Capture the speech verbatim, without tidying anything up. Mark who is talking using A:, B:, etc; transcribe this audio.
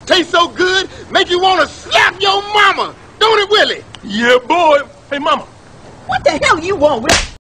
A: tastes so good, make you want to slap your mama. Don't it, Willie?
B: Yeah, boy. Hey, mama.
C: What the hell you want with